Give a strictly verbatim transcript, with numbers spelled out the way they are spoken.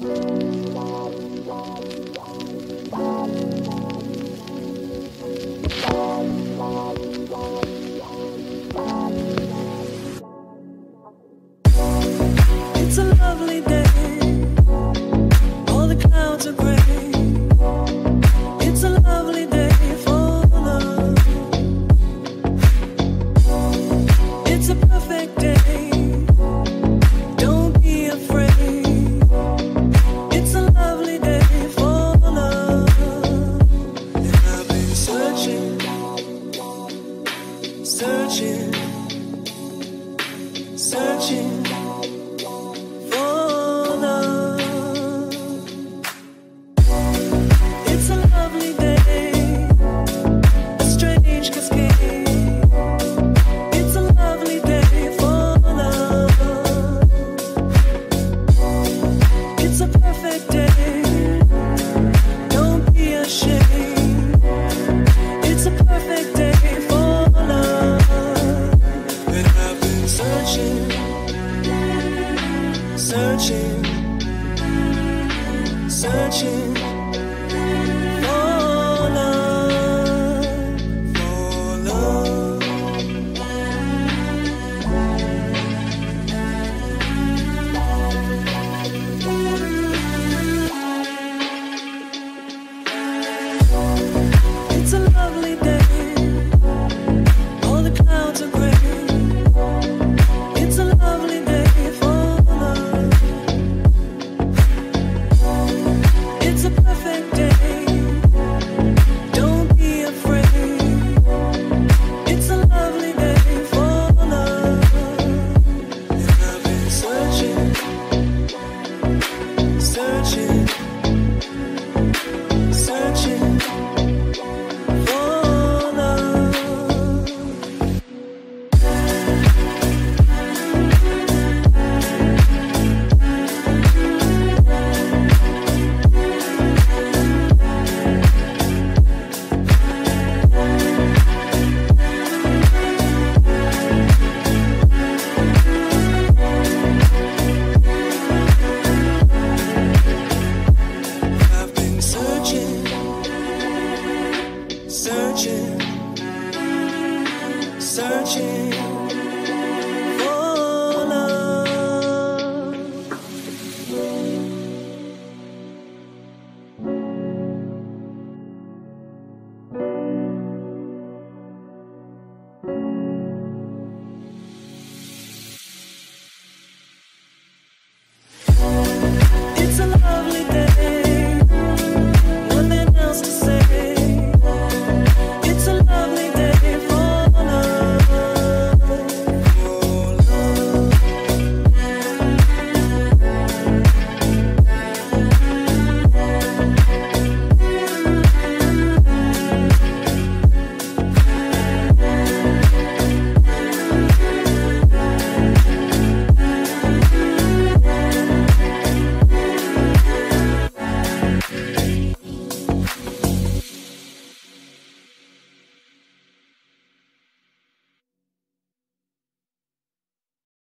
It's a lovely day, all the clouds are gray. It's a lovely day for love. It's a perfect day, don't be afraid. It's a lovely day for love. And I've been searching, searching, searching for love. It's a lovely day, a strange cascade. It's a lovely day for love. It's a perfect day, don't be ashamed. It's a perfect day for love. And I've been searching, searching, searching